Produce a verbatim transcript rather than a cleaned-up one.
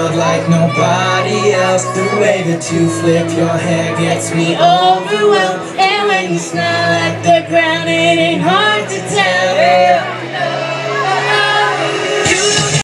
world like nobody else. The way that you flip your hair gets me overwhelmed. And when you smile at the ground, it ain't hard to tell.